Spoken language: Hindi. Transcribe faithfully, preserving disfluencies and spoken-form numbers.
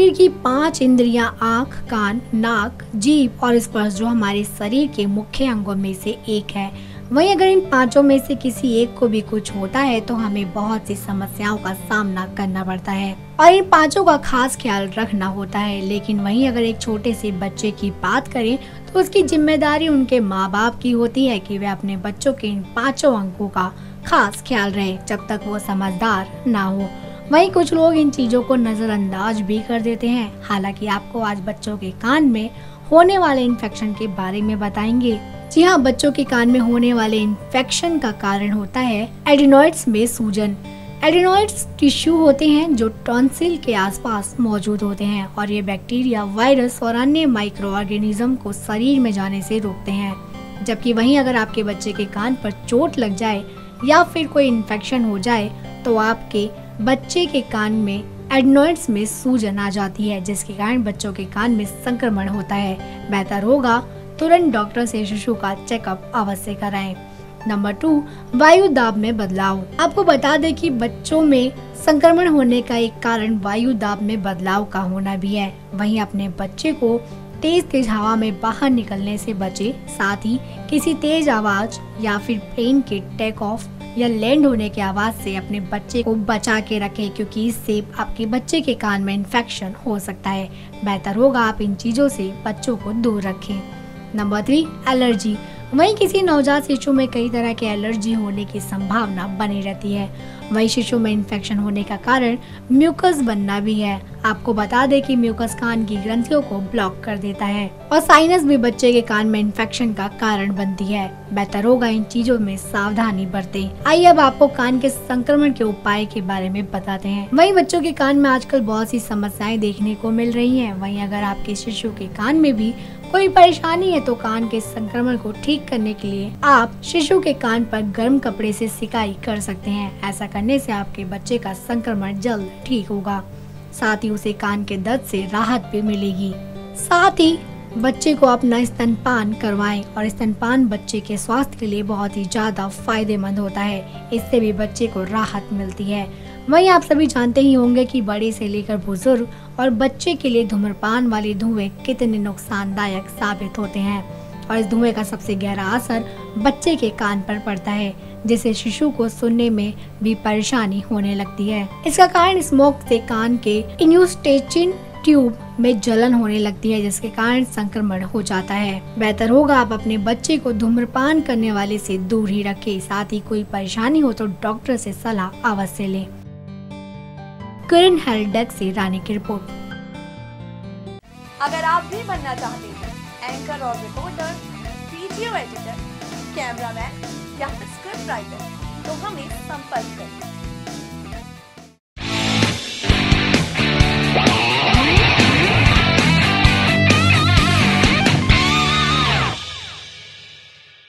शरीर की पांच इंद्रियां आँख, कान, नाक, जीभ और स्पर्श जो हमारे शरीर के मुख्य अंगों में से एक है। वहीं अगर इन पांचों में से किसी एक को भी कुछ होता है तो हमें बहुत सी समस्याओं का सामना करना पड़ता है और इन पांचों का खास ख्याल रखना होता है। लेकिन वहीं अगर एक छोटे से बच्चे की बात करें तो उसकी जिम्मेदारी उनके माँ बाप की होती है कि वे अपने बच्चों के इन पांचों अंगों का खास ख्याल रहे जब तक वो समझदार ना हो। वहीं कुछ लोग इन चीजों को नजरअंदाज भी कर देते हैं। हालांकि आपको आज बच्चों के कान में होने वाले इन्फेक्शन के बारे में बताएंगे। जी हाँ, बच्चों के कान में होने वाले इन्फेक्शन का कारण होता है एडिनॉइड्स में सूजन। एडिनॉइड्स टिश्यू होते हैं जो टॉन्सिल के आसपास मौजूद होते हैं और ये बैक्टीरिया, वायरस और अन्य माइक्रो ऑर्गेनिज्म को शरीर में जाने से रोकते हैं। जबकि वहीं अगर आपके बच्चे के कान पर चोट लग जाए या फिर कोई इन्फेक्शन हो जाए तो आपके बच्चे के कान में एडिनॉइड्स में सूजन आ जाती है, जिसके कारण बच्चों के कान में संक्रमण होता है। बेहतर होगा तुरंत डॉक्टर से शिशु का चेकअप अवश्य कराएं। नंबर टू, वायु दाब में बदलाव। आपको बता दें कि बच्चों में संक्रमण होने का एक कारण वायु दाब में बदलाव का होना भी है। वहीं अपने बच्चे को तेज तेज हवा में बाहर निकलने से बचे, साथ ही किसी तेज आवाज या फिर प्लेन के टेक ऑफ या लैंड होने की आवाज से अपने बच्चे को बचा के रखें, क्योंकि इससे आपके बच्चे के कान में इन्फेक्शन हो सकता है। बेहतर होगा आप इन चीजों से बच्चों को दूर रखें। Number three, allergy. वहीं किसी नवजात शिशु में कई तरह के एलर्जी होने की संभावना बनी रहती है। वहीं शिशु में इन्फेक्शन होने का कारण म्यूकस बनना भी है। आपको बता दें कि म्यूकस कान की ग्रंथियों को ब्लॉक कर देता है और साइनस भी बच्चे के कान में इन्फेक्शन का कारण बनती है। बेहतर होगा इन चीजों में सावधानी बरतें। आइए अब आपको कान के संक्रमण के उपाय के बारे में बताते हैं। वहीं बच्चों के कान में आजकल बहुत सी समस्याएं देखने को मिल रही हैं। वहीं अगर आपके शिशु के कान में भी कोई परेशानी है तो कान के संक्रमण को ठीक करने के लिए आप शिशु के कान पर गर्म कपड़े से सिकाई कर सकते हैं। ऐसा करने से आपके बच्चे का संक्रमण जल्द ठीक होगा, साथ ही उसे कान के दर्द से राहत भी मिलेगी। साथ ही बच्चे को अपना स्तनपान करवाएं और स्तनपान बच्चे के स्वास्थ्य के लिए बहुत ही ज्यादा फायदेमंद होता है। इससे भी बच्चे को राहत मिलती है। वहीं आप सभी जानते ही होंगे कि बड़े से लेकर बुजुर्ग और बच्चे के लिए धूम्रपान वाले धुएं कितने नुकसानदायक साबित होते हैं और इस धुएं का सबसे गहरा असर बच्चे के कान पर पड़ता है, जिससे शिशु को सुनने में भी परेशानी होने लगती है। इसका कारण स्मोक से कान के इन्यूस्टेचिन ट्यूब में जलन होने लगती है, जिसके कारण संक्रमण हो जाता है। बेहतर होगा आप अपने बच्चे को धूम्रपान करने वाले से दूर ही रखें। साथ ही कोई परेशानी हो तो डॉक्टर से सलाह अवश्य लें। करंट हेल्थ डेस्क से रानी की रिपोर्ट। अगर आप भी बनना चाहते हैं एंकर और रिपोर्टर, वीडियो एडिटर, कैमरामैन या फिर स्क्रिप्ट राइटर तो हमें संपर्क करें।